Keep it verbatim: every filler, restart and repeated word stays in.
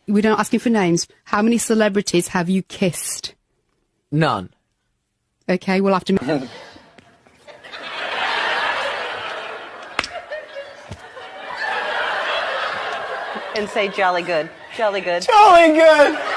we're not asking for names. How many celebrities have you kissed? None. Okay, we'll have to... And say jolly good. Jolly good. Jolly good!